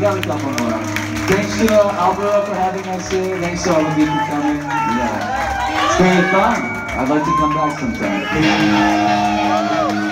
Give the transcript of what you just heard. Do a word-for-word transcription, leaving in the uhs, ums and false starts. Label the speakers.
Speaker 1: got a couple more. Thanks to uh, Alvaro for having us here. Thanks to all of you for coming. Yeah. It's very fun. I'd like to come back sometime.